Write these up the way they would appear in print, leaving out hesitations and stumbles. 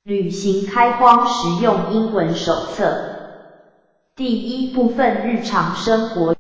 旅行开荒实用英文手册。第一部分日常生活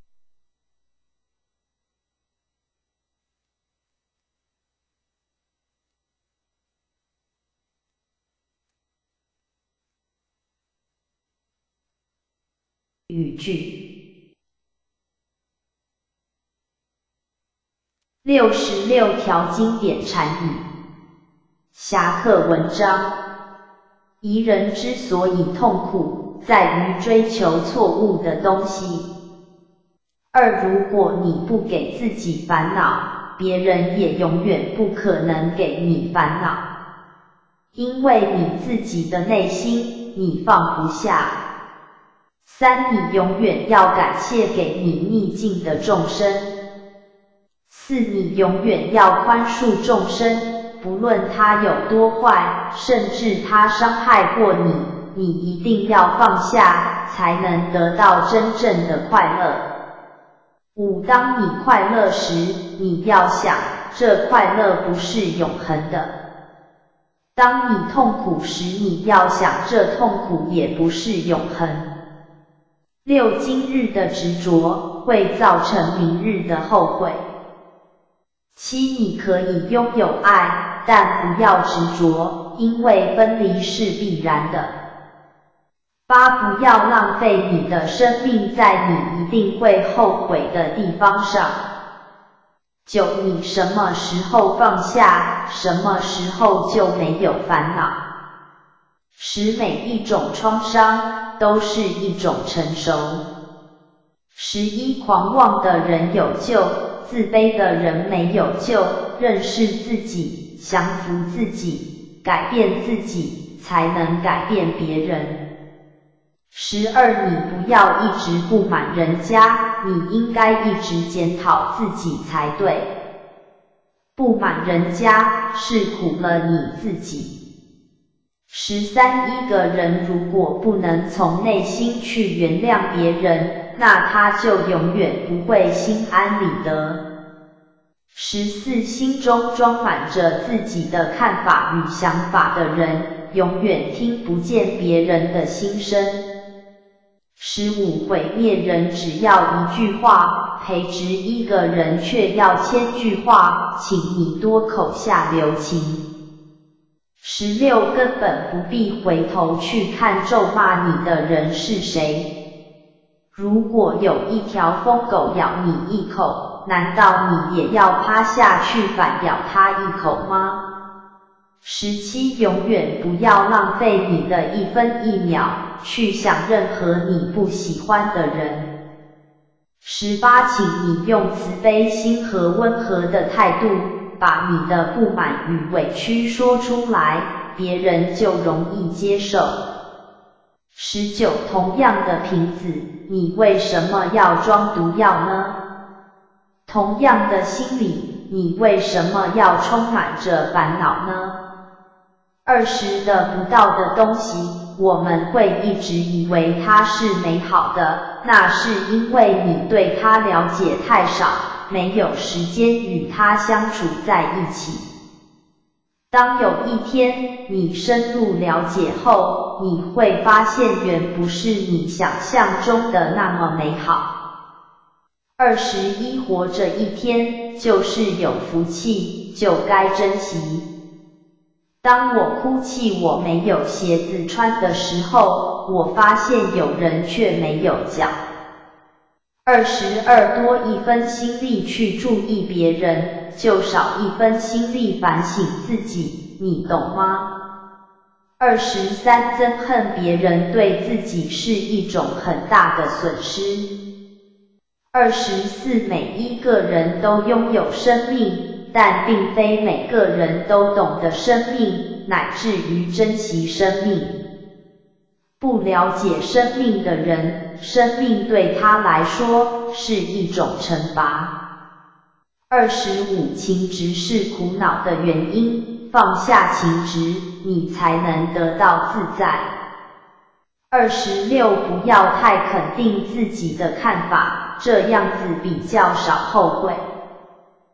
语句。66条经典禅语。侠客文章。一人之所以痛苦，在于追求错误的东西。二，如果你不给自己烦恼，别人也永远不可能给你烦恼，因为你自己的内心你放不下。三，你永远要感谢给你逆境的众生。四，你永远要宽恕众生。不论他有多坏，甚至他伤害过你，你一定要放下，才能得到真正的快乐。五，当你快乐时，你要想，这快乐不是永恒的。当你痛苦时，你要想，这痛苦也不是永恒。六，今日的执着会造成明日的后悔。七，你可以拥有爱，但不要执着，因为分离是必然的。八，不要浪费你的生命在你一定会后悔的地方上。九，你什么时候放下，什么时候就没有烦恼。十，每一种创伤都是一种成熟。11，狂妄的人有救，自卑的人没有救。认识自己，降服自己，改变自己，才能改变别人。12，你不要一直不满人家，你应该一直检讨自己才对。不满人家是苦了你自己。13，一个人如果不能从内心去原谅别人，那他就永远不会心安理得。14，心中装满着自己的看法与想法的人，永远听不见别人的心声。15，毁灭人只要一句话，培植一个人却要1000句话，请你多口下留情。16，根本不必回头去看咒骂你的人是谁。如果有一条疯狗咬你一口，难道你也要趴下去反咬它一口吗？17，永远不要浪费你的1分1秒，去想任何你不喜欢的人。18，请你用慈悲心和温和的态度，把你的不满与委屈说出来，别人就容易接受。19，同样的瓶子，你为什么要装毒药呢？同样的心理，你为什么要充满着烦恼呢？20，得不到的东西，我们会一直以为它是美好的，那是因为你对它了解太少，没有时间与它相处在一起。当有一天你深入了解后，你会发现原不是你想象中的那么美好。21，活着一天就是有福气，就该珍惜。当我哭泣我没有鞋子穿的时候，我发现有人却没有脚。22，多1分心力去注意别人，就少1分心力反省自己，你懂吗？23，憎恨别人对自己是一种很大的损失。24，每一个人都拥有生命，但并非每个人都懂得生命，乃至于珍惜生命。不了解生命的人，生命对他来说是一种惩罚。25，情执是苦恼的原因，放下情执，你才能得到自在。26，不要太肯定自己的看法，这样子比较少后悔。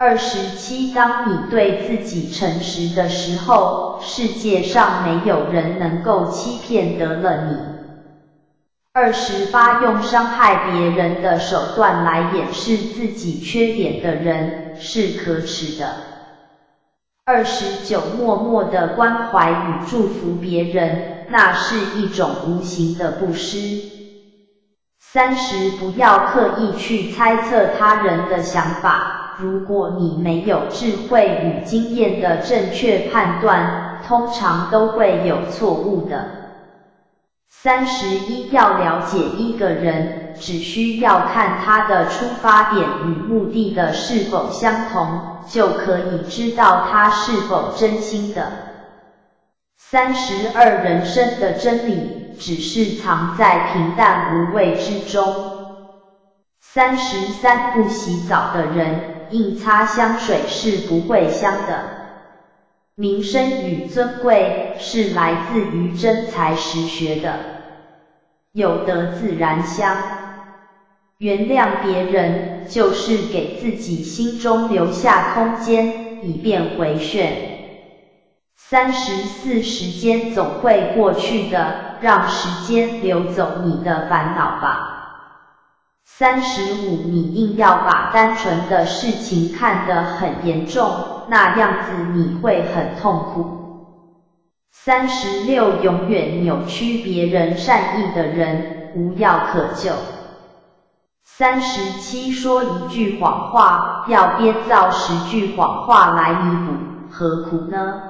27当你对自己诚实的时候，世界上没有人能够欺骗得了你。28用伤害别人的手段来掩饰自己缺点的人，是可耻的。29默默的关怀与祝福别人，那是一种无形的布施。30不要刻意去猜测他人的想法，如果你没有智慧与经验的正确判断，通常都会有错误的。31要了解一个人，只需要看他的出发点与目的的是否相同，就可以知道他是否真心的。32人生的真理，只是藏在平淡无味之中。33不洗澡的人，硬擦香水是不会香的。名声与尊贵，是来自于真才实学的。有德自然香。原谅别人，就是给自己心中留下空间，以便回旋。34时间总会过去的，让时间流走你的烦恼吧。35你硬要把单纯的事情看得很严重，那样子你会很痛苦。36永远扭曲别人善意的人，无药可救。37说一句谎话，要编造10句谎话来弥补，何苦呢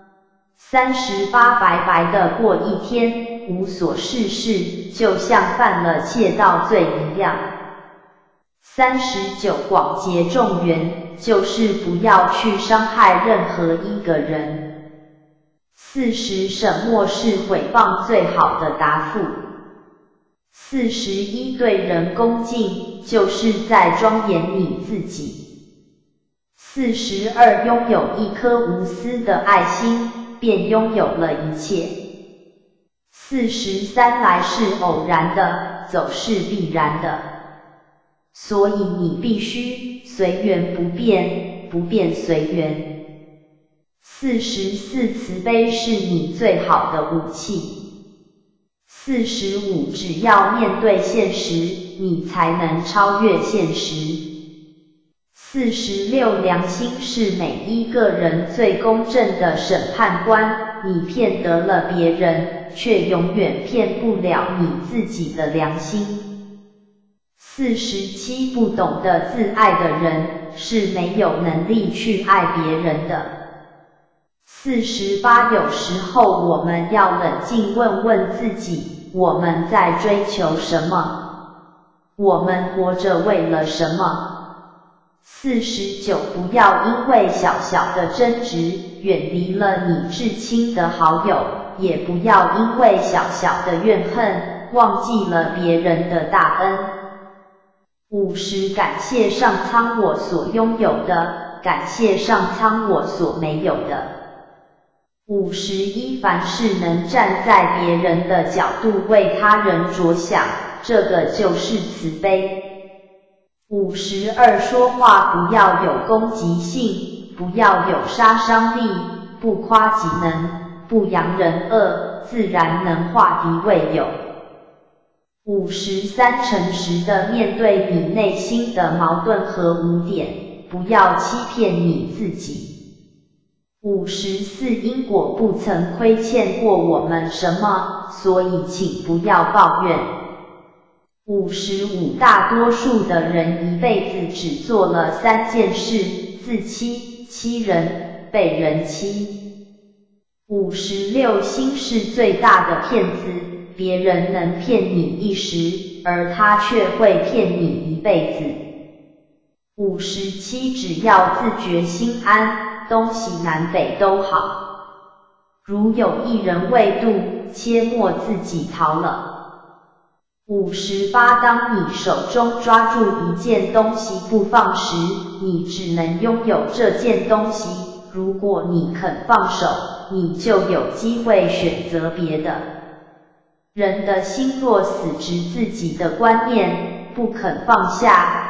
？38白白的过一天，无所事事，就像犯了窃盗罪一样。39广结众缘，就是不要去伤害任何一个人。40沈默是毁谤最好的答复。41对人恭敬，就是在庄严你自己。42拥有一颗无私的爱心，便拥有了一切。43来是偶然的，走是必然的。所以你必须随缘不变，不变随缘。44慈悲是你最好的武器。45只要面对现实，你才能超越现实。46良心是每一个人最公正的审判官，你骗得了别人，却永远骗不了你自己的良心。47不懂得自爱的人，是没有能力去爱别人的。48有时候我们要冷静问问自己，我们在追求什么？我们活着为了什么？49不要因为小小的争执，远离了你至亲的好友，也不要因为小小的怨恨，忘记了别人的大恩。50感谢上苍我所拥有的，感谢上苍我所没有的。51凡事能站在别人的角度为他人着想，这个就是慈悲。52说话不要有攻击性，不要有杀伤力，不夸己能，不扬人恶，自然能化敌为友。53诚实的面对你内心的矛盾和污点，不要欺骗你自己。54因果不曾亏欠过我们什么，所以请不要抱怨。55大多数的人一辈子只做了3件事：自欺、欺人、被人欺。56心是最大的骗子，别人能骗你一时，而他却会骗你一辈子。57只要自觉心安，东西南北都好。如有一人未度，切莫自己逃了。58当你手中抓住一件东西不放时，你只能拥有这件东西，如果你肯放手，你就有机会选择别的。人的心若死执自己的观念，不肯放下，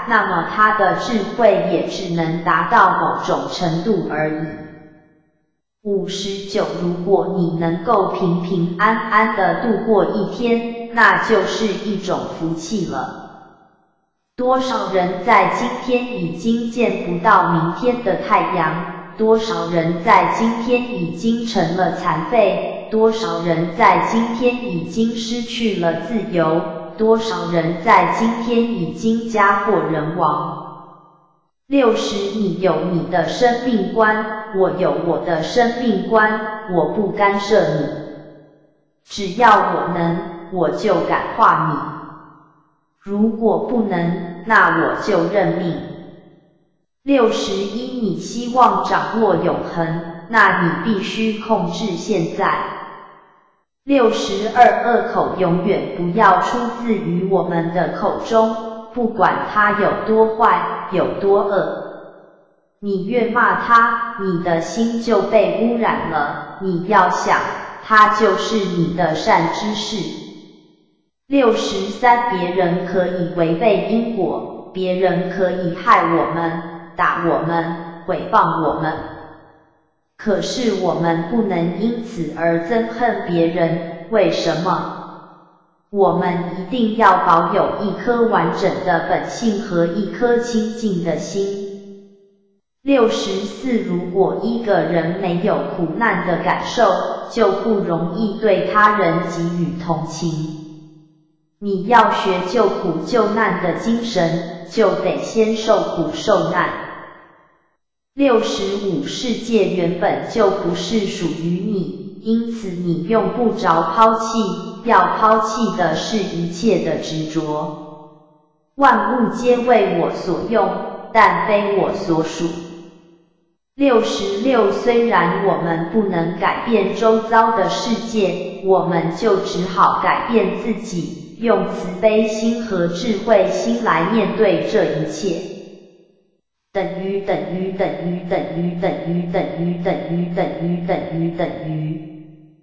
那么他的智慧也只能达到某种程度而已。59如果你能够平平安安地度过一天，那就是一种福气了。多少人在今天已经见不到明天的太阳，多少人在今天已经成了残废，多少人在今天已经失去了自由，多少人在今天已经家破人亡。60你有你的生命观，我有我的生命观，我不干涉你，只要我能，我就感化你。如果不能，那我就认命。61你希望掌握永恒，那你必须控制现在。62恶口永远不要出自于我们的口中，不管它有多坏，有多恶。你越骂它，你的心就被污染了，你要想，它就是你的善知识。63别人可以违背因果，别人可以害我们，打我们，毁谤我们，可是我们不能因此而憎恨别人，为什么？我们一定要保有一颗完整的本性和一颗清净的心。64如果一个人没有苦难的感受，就不容易对他人给予同情。你要学救苦救难的精神，就得先受苦受难。65世界原本就不是属于你，因此你用不着抛弃，要抛弃的是一切的执着。万物皆为我所用，但非我所属。66虽然我们不能改变周遭的世界，我们就只好改变自己，用慈悲心和智慧心来面对这一切。等于等于等于等于等于等于等于等于等于等于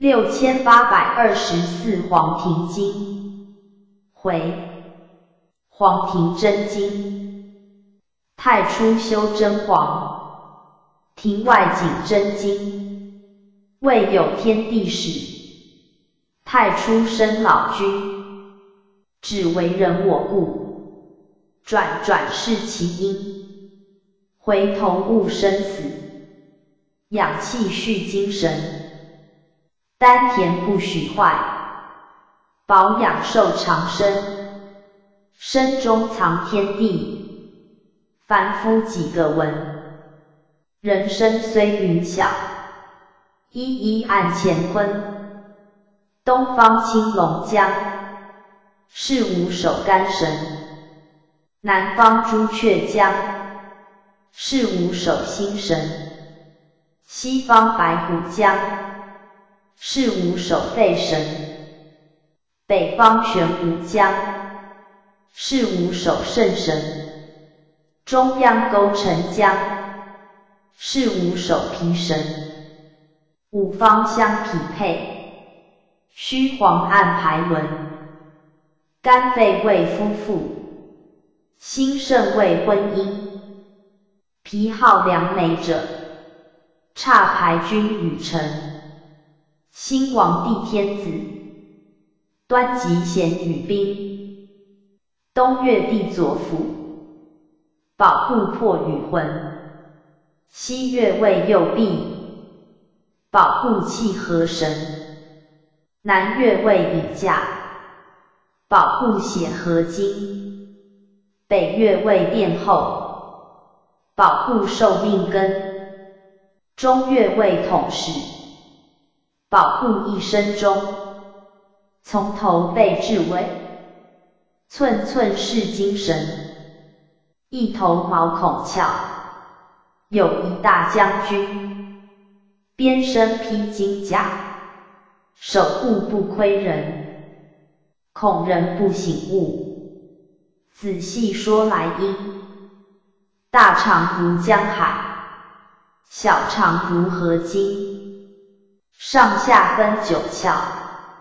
6824黄庭经回黄庭真经太初修真黄庭外景真经未有天地始太初生老君只为人我故转转是其因回头悟生死养气续精神丹田不许坏保养寿长生身中藏天地凡夫几个闻人生虽云小一一暗乾坤东方青龙江是无首干神南方朱雀江是无首星神西方白虎江是无首废神北方玄武江是无首圣神中央勾陈江是无首皮神五方相匹配虚黄暗排轮肝肺为夫妇心肾为婚姻皮号良美者差排君与臣兴王帝天子端极贤与兵东岳帝左辅保护破与魂西岳为右弼保护气和神南岳为引驾保护血和精北岳为殿后保护寿命根中岳为统使保护一生中从头背至尾寸寸是精神一头毛孔翘有一大将军边身披金甲守护不窥人恐人不醒悟仔细说来因大肠如江海小肠如河津上下分九窍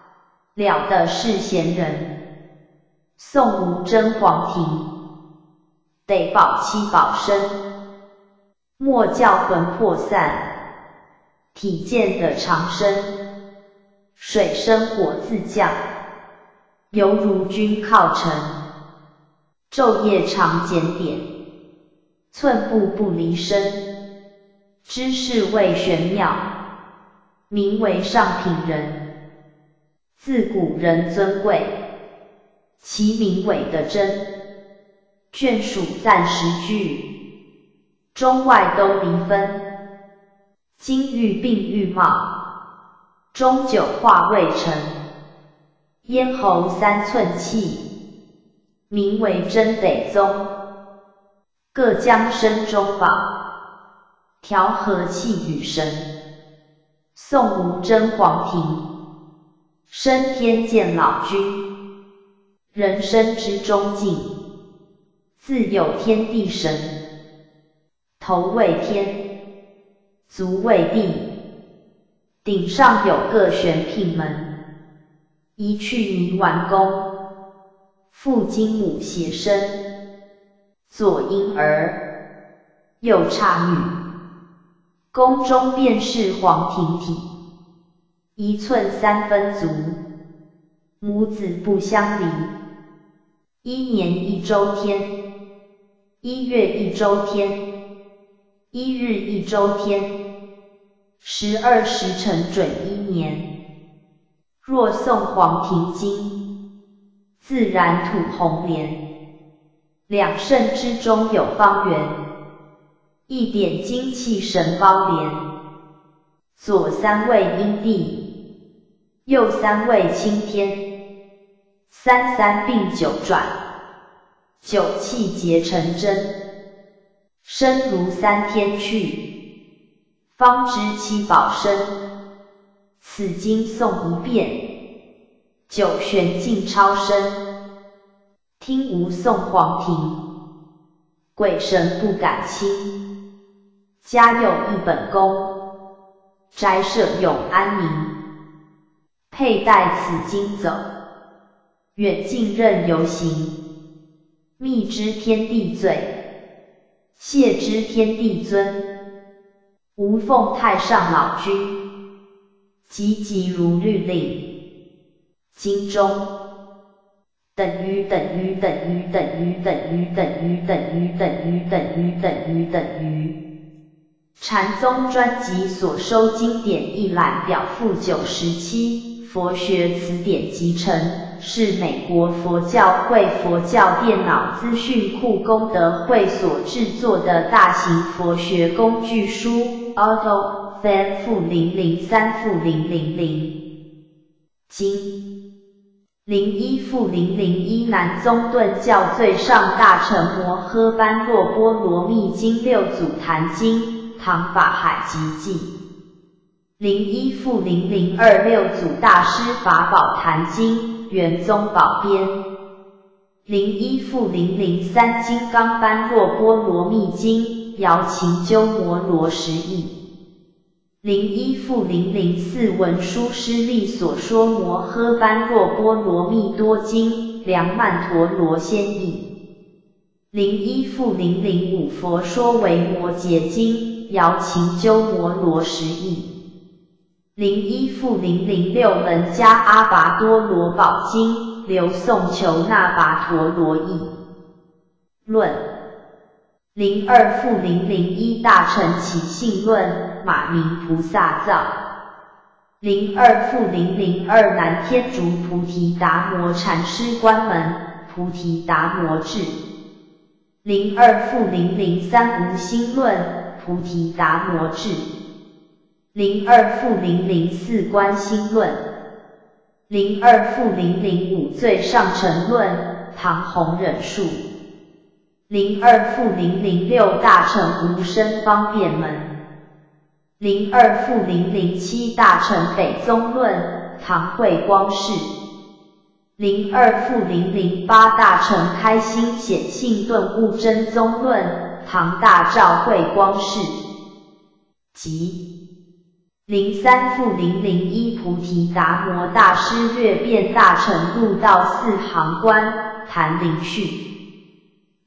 了的是贤人宋吴真黄庭得保七宝身，莫教魂魄散，体健的长生，水生火自降，犹如君靠城，昼夜常检点，寸步不离身，知识为玄妙，名为上品人，自古人尊贵，其名伪的真，眷属暂时聚，中外都离分，今欲并欲貌，终久化未成，咽喉3寸气，名为真得宗，各将身中宝，调和气与神，宋吴真黄庭，升天见老君，人生之中境，自有天地神，头为天，足为地，顶上有个玄牝门，一去泥丸宫，复金母谐生，左婴儿，右姹女，宫中便是黄庭体，1寸3分足，母子不相离，1年1周天，1月1周天，1日1周天，12时辰准1年。若诵黄庭经，自然吐红莲。2圣之中有方圆，一点精气神包连。左3位阴地，右3位青天，3并9转，9气结成真，身如3天去，方知7宝身。此经诵一遍，9玄境超生。听吾诵黄庭，鬼神不敢侵。家有一本宫，宅舍永安宁。佩戴此经走，远近任游行。密知天地罪，谢知天地尊。吾奉太上老君，急急如律令。经中等于等于等于等于等于等于等于等于等于等于等于。禅宗专辑所收经典一览表附97，佛学词典集成，是美国佛教会佛教电脑资讯库功德会所制作的大型佛学工具书 Auto Fan-003-000 经01-001南宗顿教最上大乘摩诃般若波罗蜜经六祖坛经唐法海集记01-002六祖大师法宝坛经圆宗宝编01-003金刚般若波罗蜜经姚琴鸠摩罗什译01-004文殊师利所说摩诃般若波罗蜜多经梁曼陀罗先译01-005佛说维摩诘经姚琴鸠摩罗什译01-006楞伽阿跋多罗宝经刘宋求那跋陀罗译论02-001大乘起信论马明菩萨造02-002南天竺菩提达摩禅师关门菩提达摩志02-003无心论菩提达摩志02-004观心论02-005最上乘论唐弘忍术02-006大乘无生方便门02-007大乘北宗论唐慧光世02-008大乘开心显性顿悟真宗论唐大照慧光世及03-001菩提达摩大师略变大乘入道四行观谭林序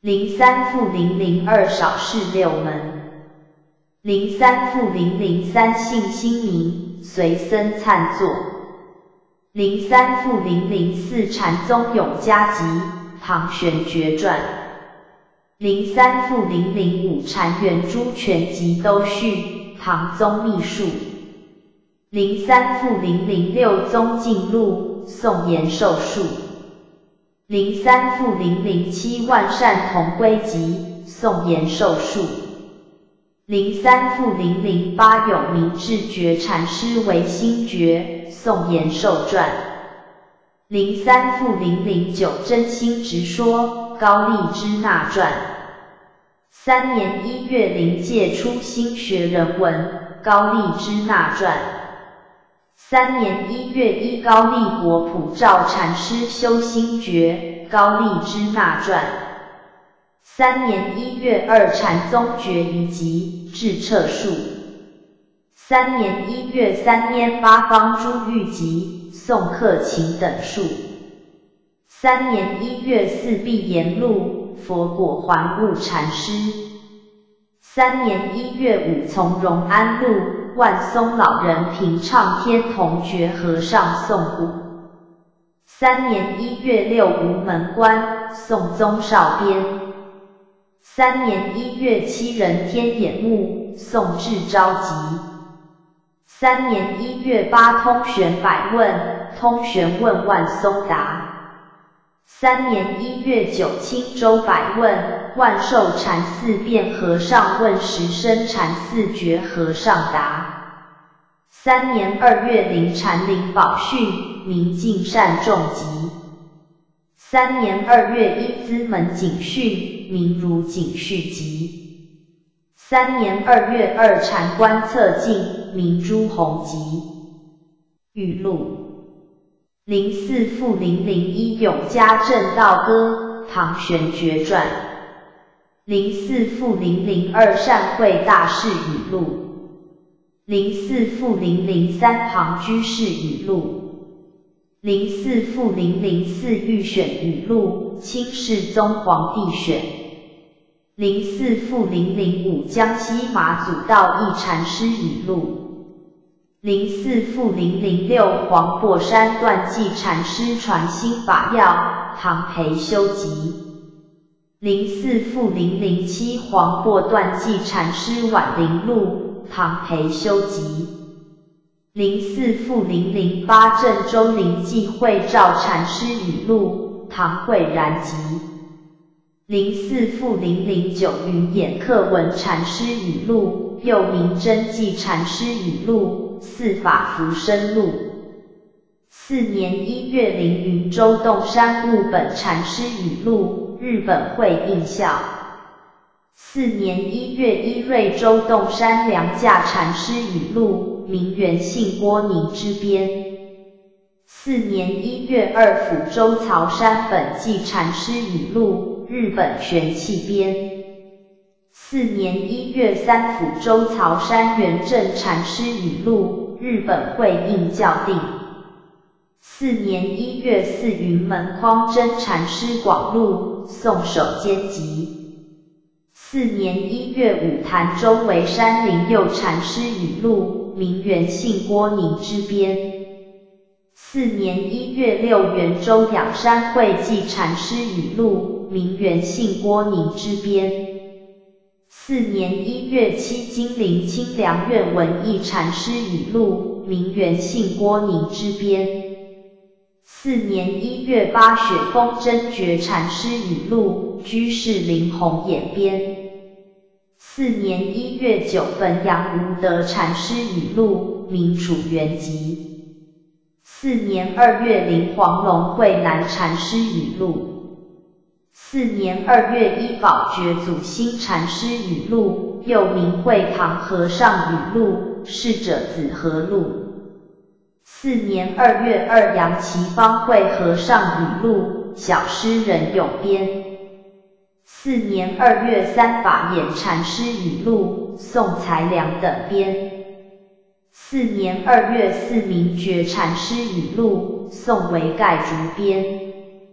03-002少事六门。03-003信心明，随僧参坐。03-004禅宗永嘉集，唐玄觉传。03-005禅圆珠全集都序，唐宗秘术。03-006宗静录，宋延寿述。03-007万善同归集，宋延寿述。03-008永明智觉禅师唯心诀，宋延寿传。03-009真心直说，高丽支那传。3年1月灵界出新学人文，高丽支那传。3年1月1高丽国普照禅师修心诀，高丽支那传。3年1月2禅宗诀遗集，智彻述。3年1月3拈八方诸玉集，宋克勤等述。3年1月4碧岩录，佛果还悟禅师。3年1月5从容安录，万松老人平唱天童觉和尚诵古。3年1月6无门关，宋宗少编。3年1月7人天眼目，宋智昭集。3年1月8通玄百问，通玄问万松答。3年1月9青州百问，万寿禅寺辩和尚问石生禅寺觉和尚答。3年2月灵禅灵宝训，明净善众集。3年2月一资门警训，明如警序集。3年2月2禅观测镜，明朱弘集。语录。04-001永嘉正道歌，唐玄觉传。04-002善慧大士语录。04-003庞居士语录。04-004御选语录，清世宗皇帝选。04-005江西马祖道义禅师语录。04-006黄檗山断际禅师传心法要，唐培修集。04-007黄檗断际禅师晚灵录，唐培修集。04-008郑州灵济慧照禅师语录，唐慧然集。04-009云眼克文禅师语录，又名真迹禅师语录，四法浮生录。4年1月凌云州洞山悟本禅师语录，日本会印校。4年1月1瑞州洞山梁架禅师语录，名原信波宁之编。4年1月2抚州曹山本纪禅师语录，日本玄气编。4年1月3抚州曹山元正禅师语录，日本会印校订。4年1月4云门匡真禅师广录，宋手监集。4年1月5潭州为山林佑禅师语录，名原信波宁之编。4年1月6元州仰山会济禅师语录，名原信波宁之编。4年1月7金陵清凉院文艺禅师语录，名原信波宁之编。4年1月8雪峰真觉禅师语录，居士林弘演编。4年1月9汾阳无德禅师语录，名楚元集。4年2月灵黄龙慧南禅师语录。4年2月1宝觉祖新禅师语录，又名慧堂和尚语录，逝者子和录。4年2月2杨岐方慧和尚语录，小诗人永编。4年2月3法眼禅师语录，宋才良等编。4年2月4明觉禅师语录，宋维盖竹编。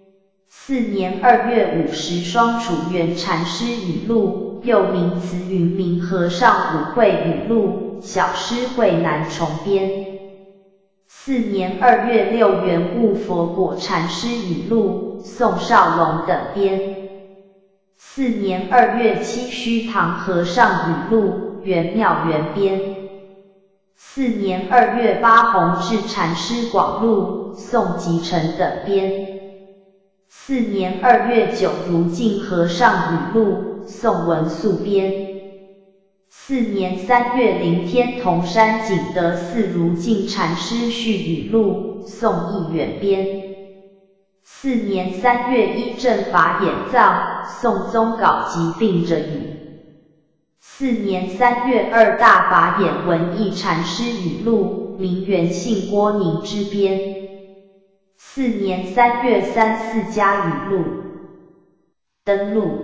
4年2月50双楚元禅师语录，又名慈云明和尚舞会语录，小师慧南重编。4年2月6圆悟佛果禅师语录，宋少龙等编。4年2月7虚堂和尚语录，元妙元编。4年2月8弘智禅师广录，宋吉成等编。4年2月9如净和尚语录，宋文素编。4年3月灵天童山景德寺如净禅师续语录，宋义远编。4年3月1正法眼藏，宋宗稿集并着语。4年3月2大法眼文义禅师语录，名元信郭宁之编。4年3月3四家语录。登录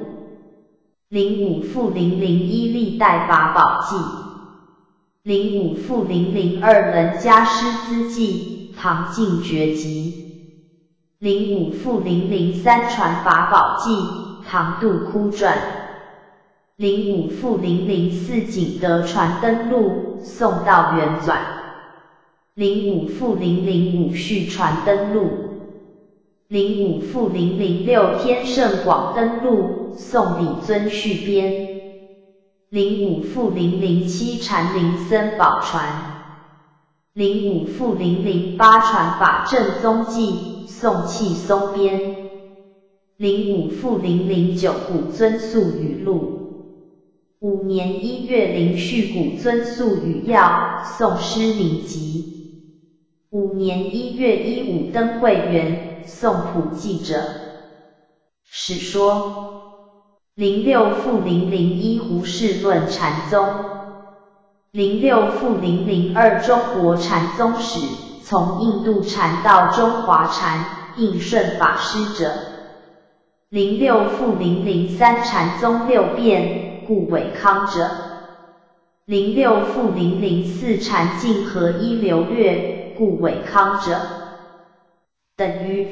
05-001历代法宝记05-002人家师资记唐晋绝集05-003传法宝记唐杜窟传05-004景德传灯录宋道元纂05-005续传灯录05-006天圣广灯录宋李尊续编05-007禅林僧宝传05-008传法正宗记宋契松编05-009古尊宿语录5年1月临续古尊宿语要宋师明集5年1月15灯会元宋普记者史说06-001胡适论禅宗06-002中国禅宗史从印度禅到中华禅应顺法师者06-003禅宗六变顾伟康者06-004禅净合一流略顾伟康者等于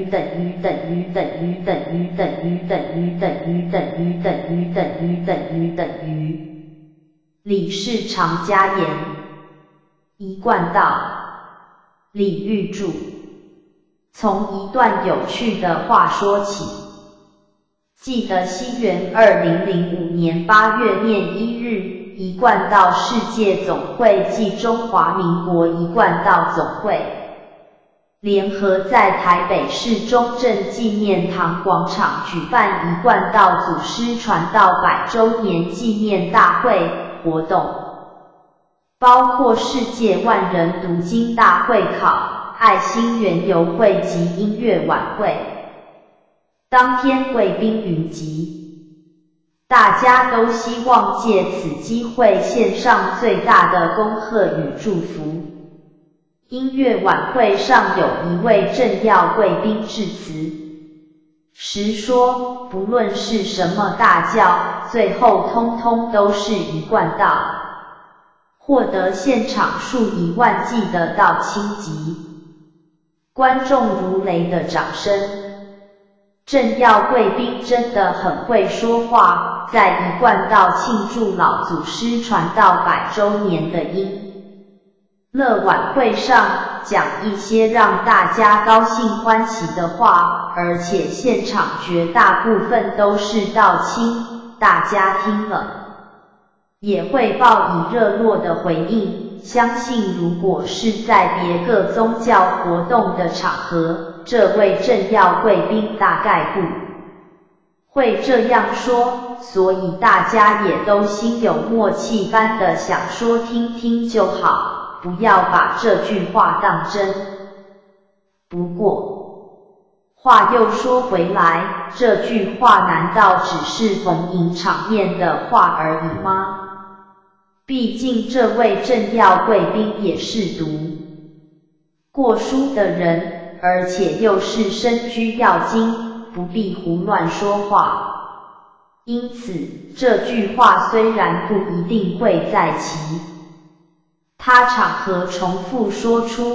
李氏常家言一贯道李煜注从一段有趣的话说起记得西元2005年8月1日一贯道世界总会暨中华民国一贯道总会联合在台北市中正纪念堂广场举办一贯道祖师传道100周年纪念大会活动，包括世界万人读经大会考、爱心园游会及音乐晚会。当天贵宾云集，大家都希望借此机会献上最大的恭贺与祝福。音乐晚会上有一位政要贵宾致辞时说，不论是什么大教，最后通通都是一贯道，获得现场数以万计的道亲级，观众如雷的掌声。政要贵宾真的很会说话，在一贯道庆祝老祖师传道100周年的音乐晚会上讲一些让大家高兴欢喜的话，而且现场绝大部分都是道亲，大家听了也会报以热络的回应。相信如果是在别个宗教活动的场合，这位政要贵宾大概不会这样说，所以大家也都心有默契般的想说听听就好，不要把这句话当真。不过，话又说回来，这句话难道只是逢迎场面的话而已吗？毕竟这位政要贵宾也是读过书的人，而且又是身居要津，不必胡乱说话。因此，这句话虽然不一定会在其他场合重复说出，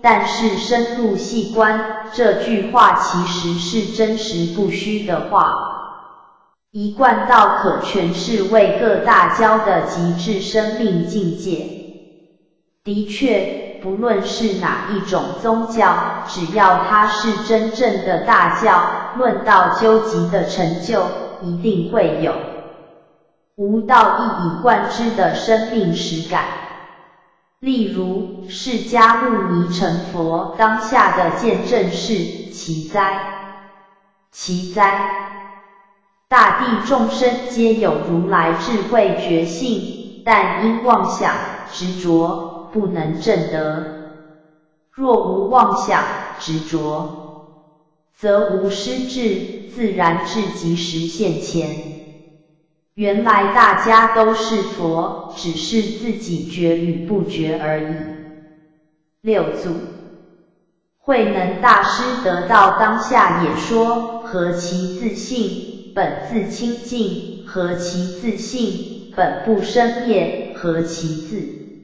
但是深入细观，这句话其实是真实不虚的话。一贯道可诠释为各大教的极致生命境界。的确，不论是哪一种宗教，只要它是真正的大教，论到究极的成就，一定会有无道一以贯之的生命实感。例如，释迦牟尼成佛当下的见证是：奇哉，奇哉！大地众生皆有如来智慧觉性，但因妄想执着，不能证得。若无妄想执着，则无失智，自然至即实现前。原来大家都是佛，只是自己觉与不觉而已。六祖慧能大师得道当下也说：何其自性，本自清净；何其自性，本不生灭；何其自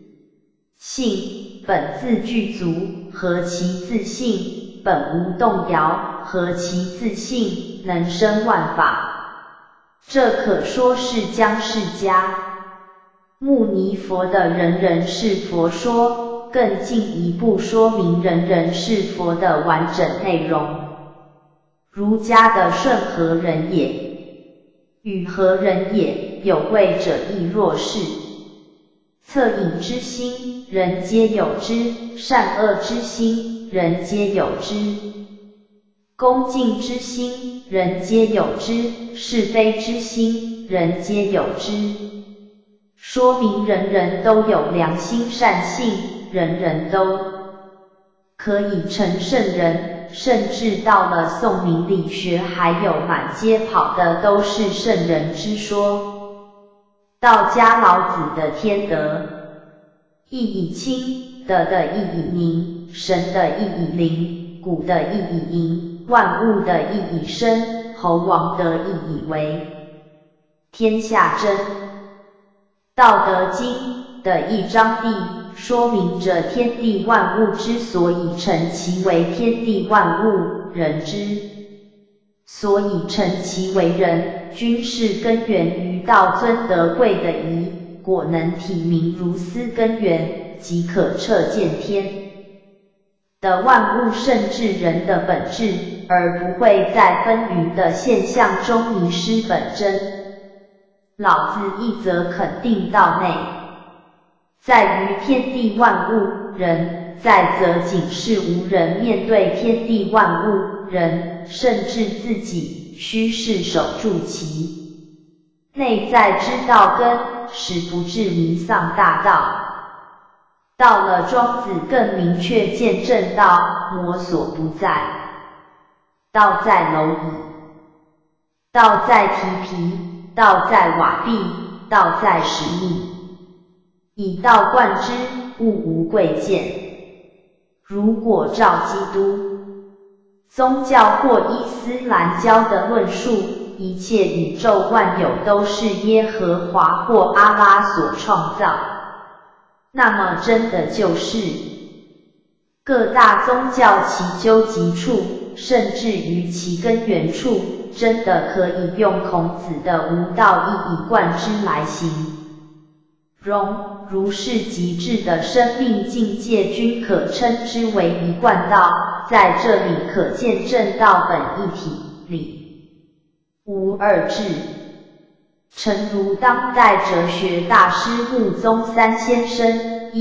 性，本自具足；何其自性，本无动摇；何其自性，能生万法。这可说是将释迦牟尼佛的人人是佛说，更进一步说明人人是佛的完整内容。儒家的顺何人也，与何人也，有位者亦若是。恻隐之心，人皆有之；善恶之心，人皆有之；恭敬之心，人皆有之；是非之心，人皆有之。说明人人都有良心善性，人人都可以成圣人，甚至到了宋明理学，还有满街跑的都是圣人之说。道家老子的天德，义以清，德的义以宁，神的义以灵，谷的义以盈，万物的义以生，侯王的义以为天下真。道德经的一章地说明着天地万物之所以成其为天地万物，人之所以成其为人，均是根源于道尊德贵的仪，果能体明如斯根源，即可彻见天的万物甚至人的本质，而不会在纷纭的现象中迷失本真。老子一则肯定道内在于天地万物，人再则仅是无人面对天地万物，人甚至自己须是守住其内在之道根，使不至迷丧大道。到了庄子更明确见证道：魔所不在，道在蝼蚁，道在蹄皮，道在瓦壁，道在使命。以道贯之，物无贵贱。如果照基督宗教或伊斯兰教的论述，一切宇宙万有都是耶和华或阿拉所创造，那么真的就是各大宗教其究极处，甚至于其根源处，真的可以用孔子的无道一以贯之来形容。如是极致的生命境界，均可称之为一贯道。在这里可见正道本一体，理无二致。诚如当代哲学大师穆宗三先生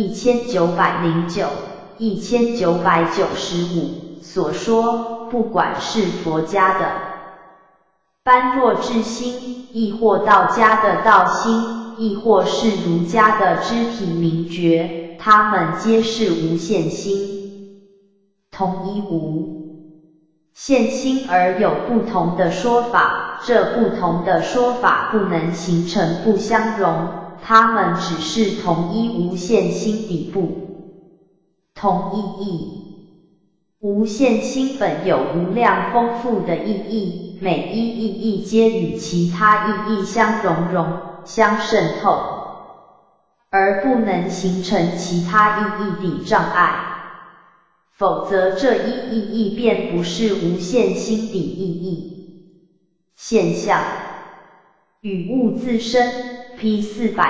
1909、1995所说，不管是佛家的般若智心，亦或道家的道心，亦或是儒家的知体明觉，它们皆是无限心，同一无限心而有不同的说法，这不同的说法不能形成不相容，它们只是同一无限心底部同意义。无限心本有无量丰富的意义，每一意义皆与其他意义相融相渗透，而不能形成其他意义的障碍。 否则这一意义便不是无限心底意义现象。与物自身 P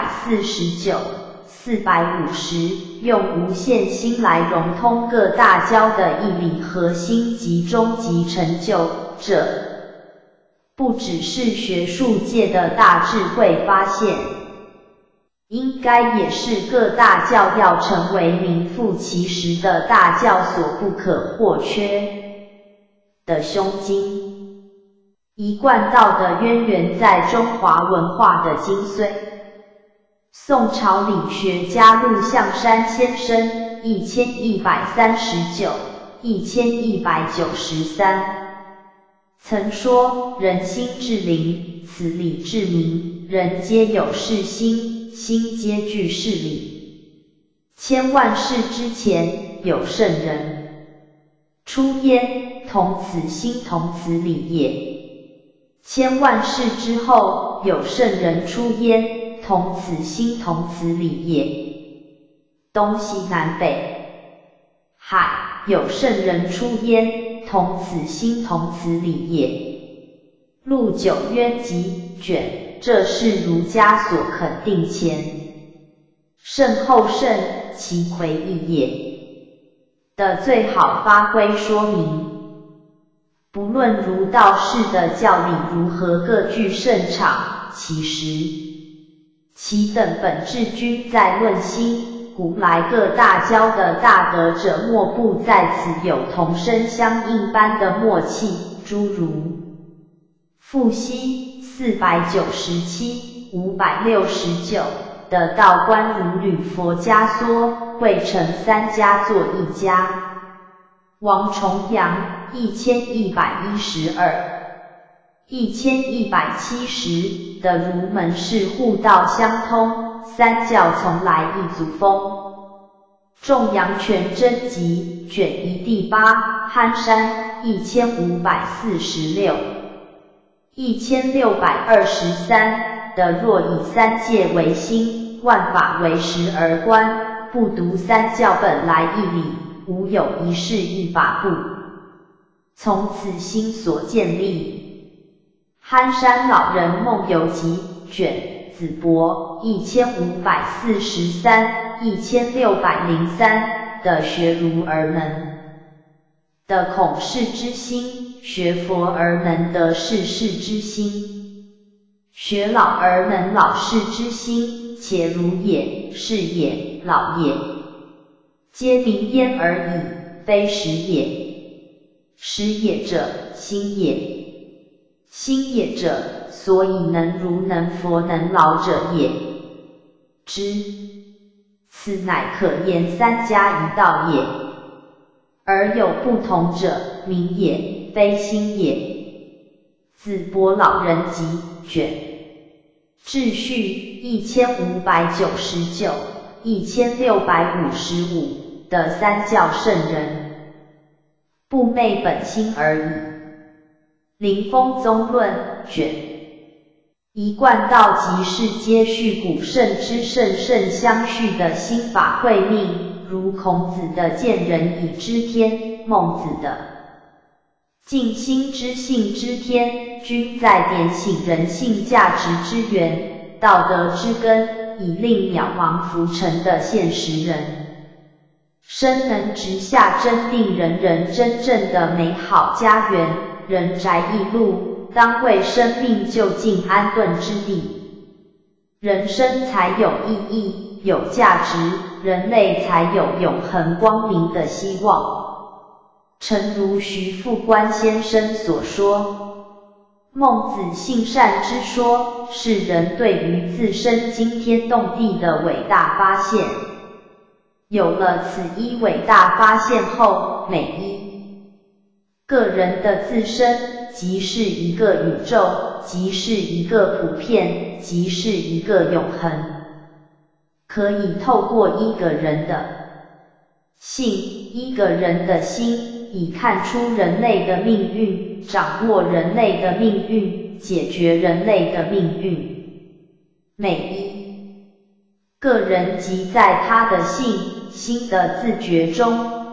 449、450，用无限心来融通各大交的义理核心及终极成就，这不只是学术界的大智慧发现，应该也是各大教要成为名副其实的大教所不可或缺的胸襟。一贯道的渊源在中华文化的精髓。宋朝理学家陆象山先生1139、1193曾说：人心至灵，此理至明，人皆有是心，心皆具是理。千万世之前，有圣人出焉，同此心同此理也。千万世之后，有圣人出焉，同此心同此理也。东西南北海，有圣人出焉，同此心同此理也。陆九渊集卷，这是儒家所肯定前圣后圣，其魁异也的最好发挥说明。不论儒道士的教理如何各具胜场，其实其等本质均在论心。古来各大教的大德者，莫不在此有同声相应般的默契，诸如傅羲497、569的道观如履佛家缩，汇成三家作一家。王重阳1112、1170的儒门是互道相通，三教从来一祖风。仲阳全真集卷1第8，憨山1546、1623的若以三界为心，万法为实而观，不独三教本来义理，无有一事一法不从此心所建立。憨山老人梦游集卷子博1543、1603的学儒而能得孔氏之心，学佛而能得世事之心，学老而能老世之心，且儒也、士也、老也，皆名焉而已，非实也。实也者，心也。心也者，所以能儒能佛能老者也。此乃可言三家一道也。而有不同者，名也，非心也。子博老人集卷秩序1599、1655的三教圣人，不昧本心而已。灵峰宗论卷一贯道即是接续古圣之圣圣相续的心法慧命，如孔子的见人以知天，孟子的尽心知性知天，均在点醒人性价值之源、道德之根，以令渺茫浮沉的现实人生能直下真定人人真正的美好家园。人宅易路，当为生命就近安顿之地，人生才有意义、有价值，人类才有永恒光明的希望。诚如徐复观先生所说，孟子性善之说，是人对于自身惊天动地的伟大发现。有了此一伟大发现后，每一个人的自身，即是一个宇宙，即是一个普遍，即是一个永恒。可以透过一个人的性、一个人的心，以看出人类的命运，掌握人类的命运，解决人类的命运。每一个人即在他的性、心的自觉中，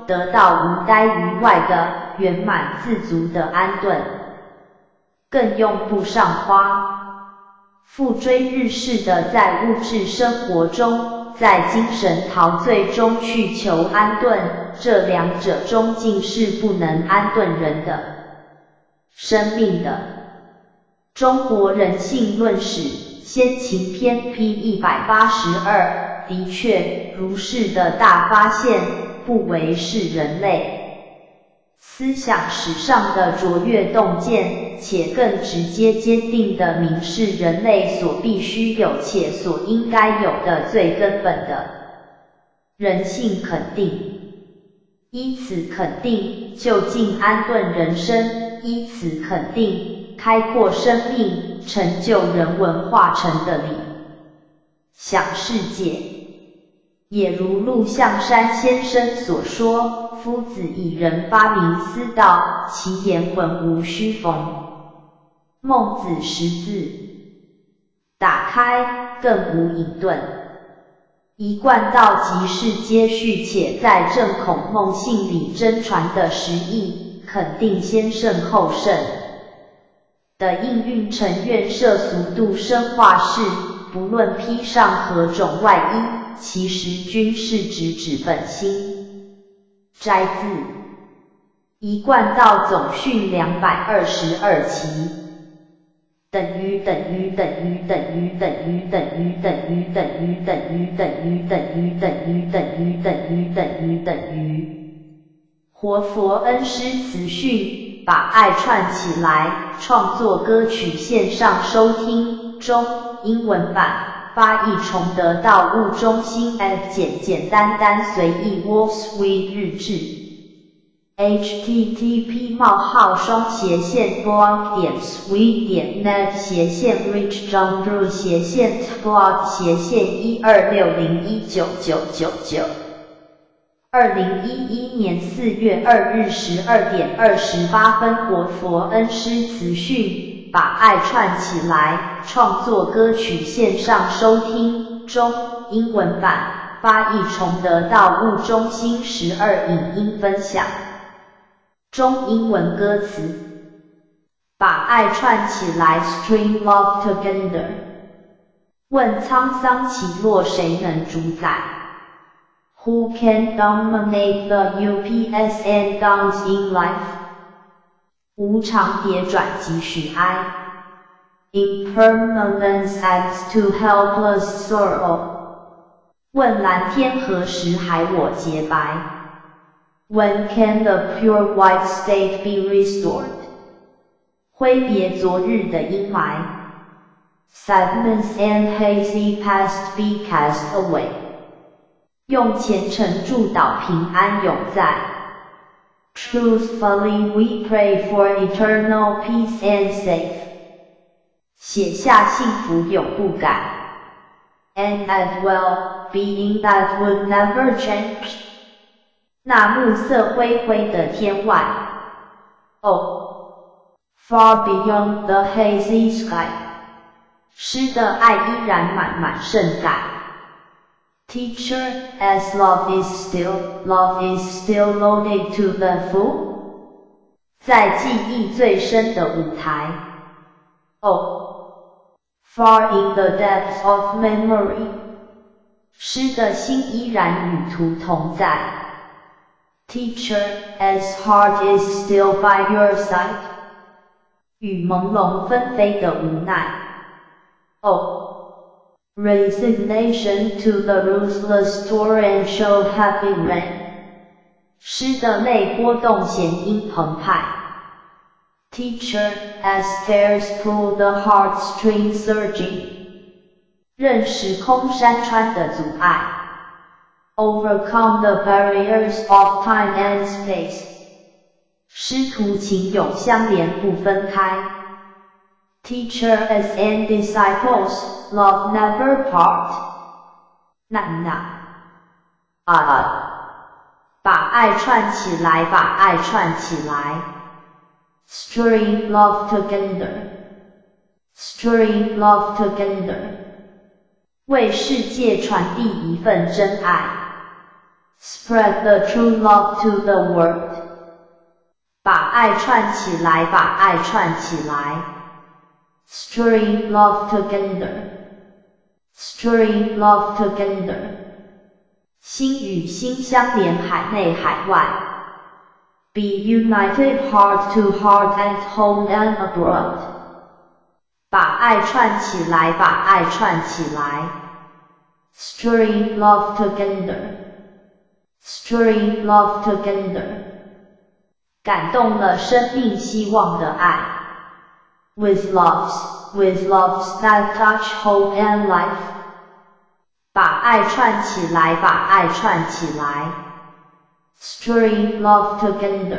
得到无待于外的圆满自足的安顿，更用不上花，复追日式的在物质生活中，在精神陶醉中去求安顿，这两者中竟是不能安顿人的生命的。中国人性论史先秦篇 P182 的确，如是的大发现，不为是人类思想史上的卓越洞见，且更直接坚定地明示人类所必须有且所应该有的最根本的人性肯定。依此肯定，就近安顿人生；依此肯定，开阔生命，成就人文化成的理想世界。也如陆象山先生所说，夫子以人发明思道，其言浑无虚逢。孟子识字打开，更无隐遁。一贯道即是接续且在正孔孟信里真传的实义，肯定先圣后圣的应运成愿涉俗度生化事，不论披上何种外衣，其实均是指本心。摘自一贯道总训222期。等于活佛恩师慈训，把爱串起来，创作歌曲线上收听中，英文版发译崇德道路中心 F 简单随意 Wolfsweet 日志。http://blog.sweet.net/blog/1260199999 2011年4月2日12点28分，活佛恩师慈训，把爱串起来，创作歌曲线上收听中，英文版发译崇德道路中心12影音分享中英文歌词，把爱串起来 String love together。 问沧桑起落谁能主宰？ Who can dominate the ups and downs in life？ 无常跌转即许哀， Impermanence adds to helpless sorrow。 问蓝天何时还我洁白？ When can the pure white state be restored？ 挥别昨日的阴霾， Sadness and hazy past be cast away。 用虔诚祝祷平安永在， Truthfully we pray for eternal peace and safe。 写下幸福永不改， And add well, being that would never change。 那暮色灰灰的天外， Oh, far beyond the hazy sky。 诗的爱依然满满盛载。 Teacher, as love is still loaded to the full。 在记忆最深的舞台， Oh, far in the depths of memory。 诗的心依然与图同在。 Teacher, as heart is still by your side。 与朦胧纷飞的无奈， Oh, resignation to the ruthless torrent show heavy rain。 诗的泪波动弦音澎湃。 Teacher, as tears pull the heartstrings surging。 任时空山川的阻碍， Overcome the barriers of time and space。 师徒情永相连不分开。 Teacher as and disciples, love never part。 把爱串起来，把爱串起来。 String love together， String love together。 为世界传递一份真爱。 Spread the true love to the world. 把爱串起来，把爱串起来。Stirring love together. Stirring love together. 心与心相连，海内海外。Be united heart to heart at home and abroad. 把爱串起来，把爱串起来。Stirring love together. Stirring love together. 感动了生命希望的爱。With loves that touch hope and life. 把爱串起来，把爱串起来。Stirring love together.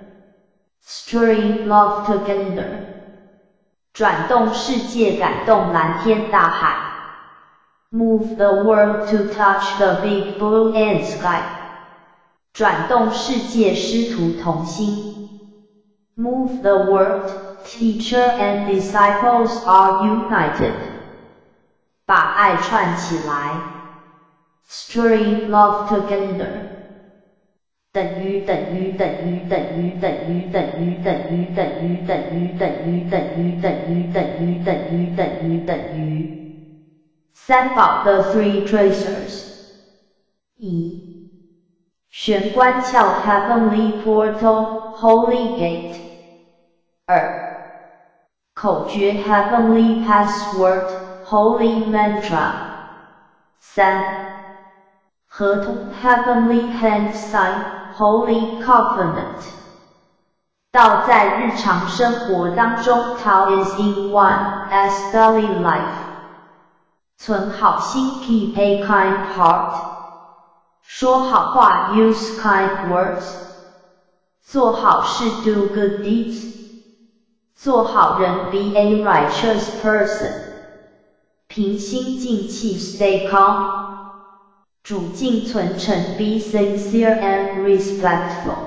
Stirring love together. 转动世界，感动蓝天大海。Move the world to touch the big blue and sky. 转动世界，师徒同心。Move the world, teacher and disciples are united. 把爱串起来。Stirring love together. 等于等于等于等于等于等于等于等于等于等于等于等于等于等于等于等于。三宝 The Three Treasures. 一、玄关窍 Heavenly Portal, Holy Gate. 二、口诀 Heavenly Password, Holy Mantra. 三、合同 Heavenly Hand Sign, Holy Covenant. 道在日常生活当中 Tao is in one, as daily life. 存好心 Keep a kind heart. 说好话 Use kind words. 做好事 Do good deeds. 做好人 Be a righteous person. 平心静气 Stay calm. 主敬存诚 Be sincere and respectful.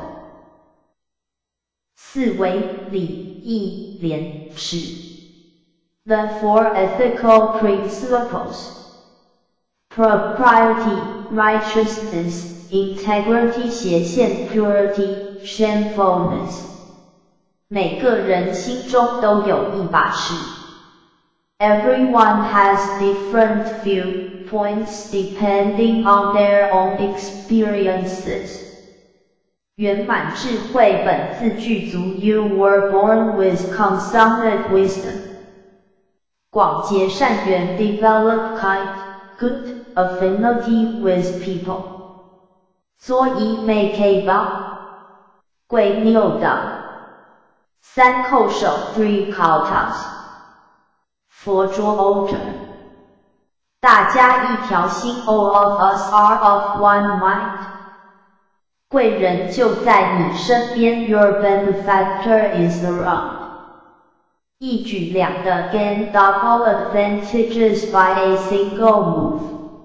四为礼义廉耻。The four ethical principles. Propriety, righteousness, integrity 斜线 purity, shamefulness. 每个人心中都有一把尺。Everyone has different viewpoints depending on their own experiences. 圆满智慧本自具足 You were born with consummate wisdom. 广结善缘 Develop kind, good affinity with people. 作揖 Make a bow. 跪 kneel down. 三叩首 Three kowtows. 佛桌 altar. 大家一条心 All of us are of one mind. 贵人就在你身边 Your benefactor is around. 一举两得 Gain double advantages by a single move.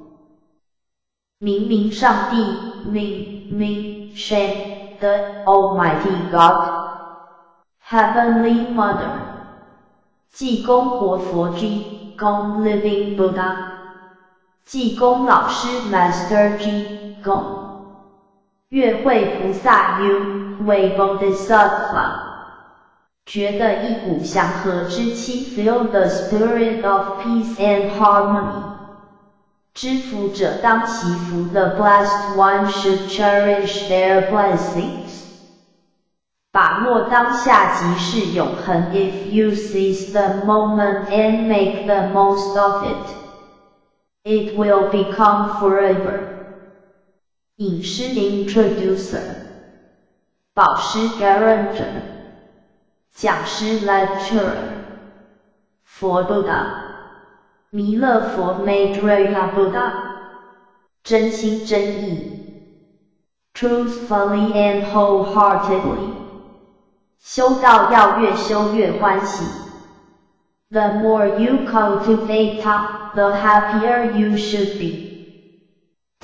明明上帝 明 Shem, the Almighty God. Heavenly Mother. 济公活佛 Ji Gong Living Buddha. 济公老师 Master Ji Gong. 月慧菩萨 U 慧 Bodhisattva. 觉得一股祥和之气 Feel the spirit of peace and harmony. 知福者当祈福 The blessed one should cherish their blessings. 把握当下即是永恒 If you seize the moment and make the most of it, it will become forever. 引师 Introducer. 导师 Guarantor. 讲师 Lecturer. 佛 Buddha. 弥勒佛 Maitreya Buddha. 真心真意 Truthfully and wholeheartedly. 修道要越修越欢喜 The more you cultivate Tao, the happier you should be.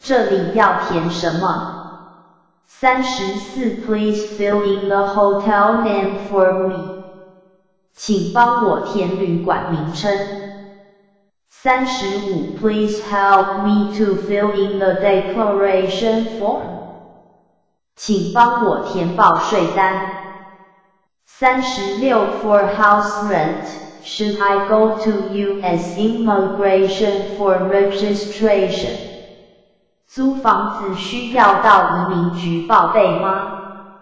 这里要填什么？34 Please fill in the hotel name for me. 请帮我填旅馆名称。35 Please help me to fill in the declaration form. 请帮我填报税单。36 For house rent, should I go to U.S. Immigration for registration? 租房子需要到移民局报备吗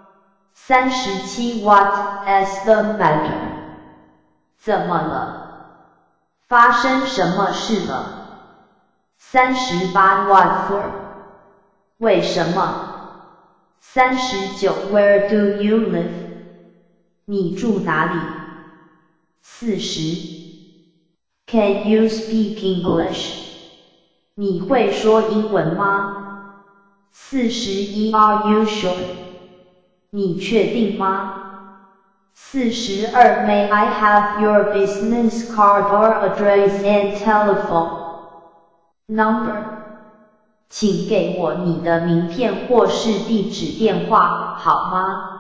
？37 What is the matter? 怎么了？发生什么事了？38 What for? 为什么？39 Where do you live? 你住哪里？40 Can you speak English? 你会说英文吗？41 Are you sure? 你确定吗？42 May I have your business card or address and telephone number? 请给我你的名片或是地址电话，好吗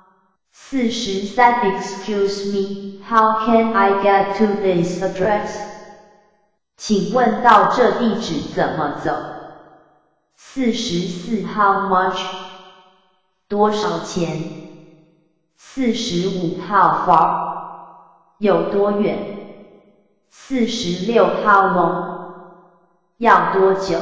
？43 Excuse me, how can I get to this address? 请问到这地址怎么走？44 How much? 多少钱？45 How far? 有多远？46 How long? 要多久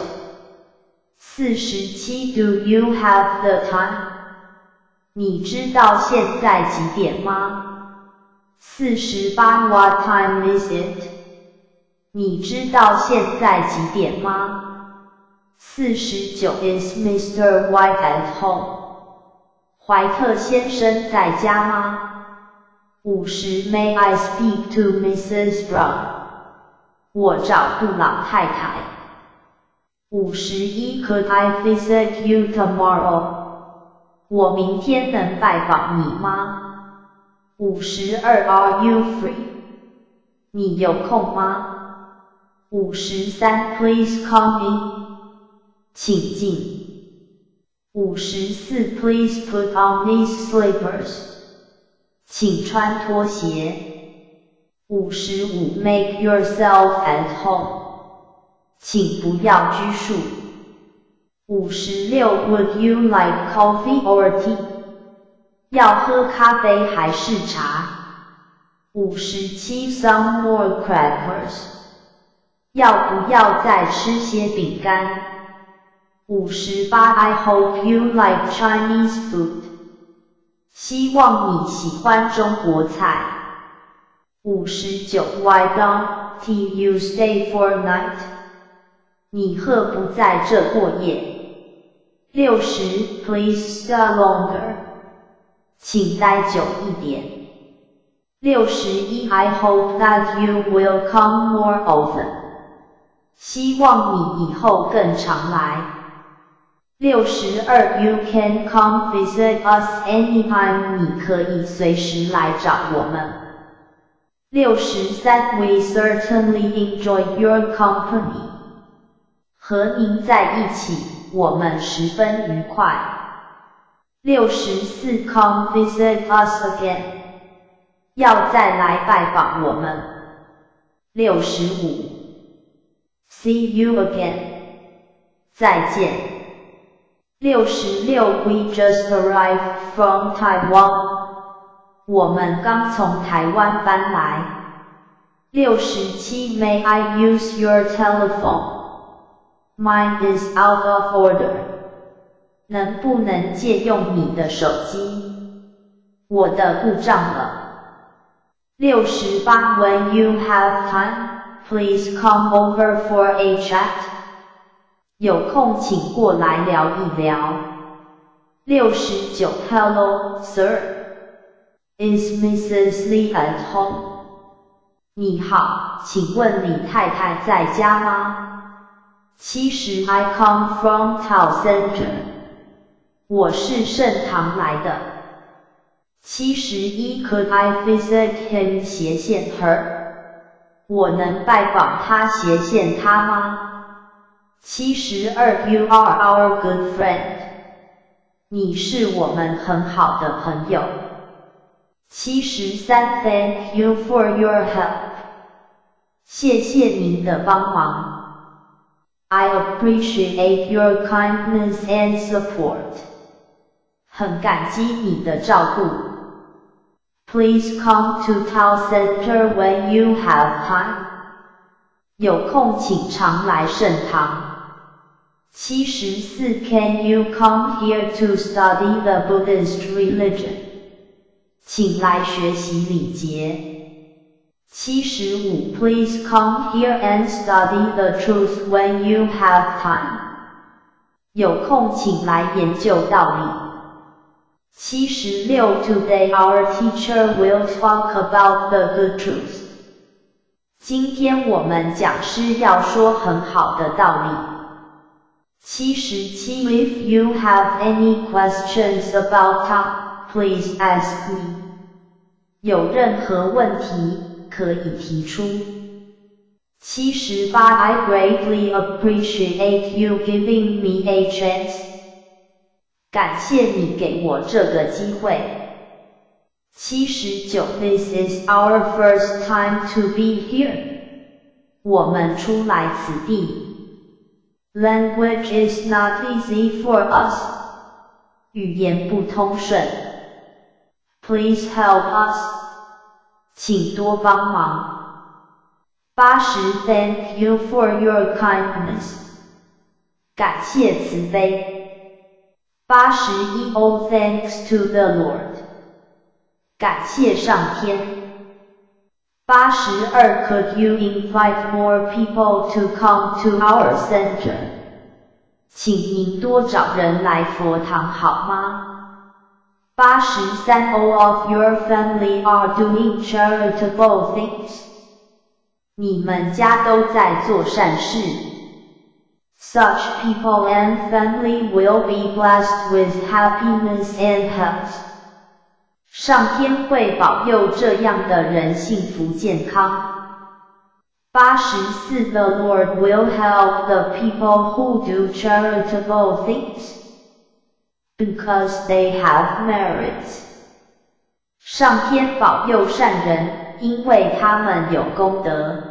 ？47 Do you have the time? 你知道现在几点吗？48 What time is it? 你知道现在几点吗？49 Is Mr. White at home? 怀特先生在家吗？50 May I speak to Mrs. Brown? 我找布朗太太。51 Could I visit you tomorrow? 我明天能拜访你吗？52 Are you free? 你有空吗？53 Please come in. 请进。54 Please put on these slippers. 请穿拖鞋。55 Make yourself at home. 请不要拘束。56 Would you like coffee or tea? 要喝咖啡还是茶57 Some more crackers. 要不要再吃些饼干58 I hope you like Chinese food. 希望你喜欢中国菜59 Why don't you stay for night? 你何不在这过夜60 Please stay longer. 请待久一点61 I hope that you will come more often. 希望你以后更常来62 You can come visit us anytime. 你可以随时来找我们63 We certainly enjoy your company. 和您在一起，我们十分愉快64 Come visit us again. 要再来拜访我们65 See you again. 再见66 We just arrived from Taiwan. 我们刚从台湾搬来67 May I use your telephone? Mine is out of order. 能不能借用你的手机？我的故障了68 When you have time, please come over for a chat. 有空请过来聊一聊69 Hello, sir. Is Mrs. Lee at home? 你好，请问李太太在家吗70 I come from Town Center. 我是盛唐来的71 Could I visit him 斜线 her? 我能拜访他斜线他吗 72 You are our good friend. 你是我们很好的朋友。73 Thank you for your help. 谢谢您的帮忙。I appreciate your kindness and support. 很感激你的照顾。Please come to town center when you have time. 有空请常来圣堂。74 Can you come here to study the Buddhist religion? 请来学习礼节。75 Please come here and study the truth when you have time. 有空请来研究道理。76 Today our teacher will talk about the good truth. 今天我们讲师要说很好的道理。77 If you have any questions about Tao, please ask me. 有任何问题可以提出。78 I greatly appreciate you giving me a chance. 感谢你给我这个机会。79 This is our first time to be here. 我们初来此地。Language is not easy for us. 语言不通顺。Please help us. 请多帮忙。80 Thank you for your kindness. 感谢慈悲。81 Oh thanks to the Lord. 感谢上天。82 Could you invite more people to come to our center? 请您多找人来佛堂好吗？83 All of your family are doing charitable things. 你们家都在做善事。Such people and family will be blessed with happiness and health. 上天会保佑这样的人幸福健康。84 The Lord will help the people who do charitable things, because they have merits. 上天保佑善人，因为他们有功德。